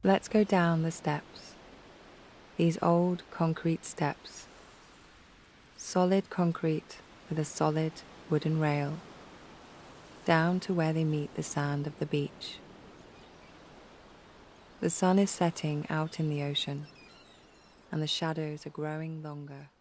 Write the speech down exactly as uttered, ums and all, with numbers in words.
Let's go down the steps, these old concrete steps, solid concrete with a solid wooden rail, down to where they meet the sand of the beach. The sun is setting out in the ocean, and the shadows are growing longer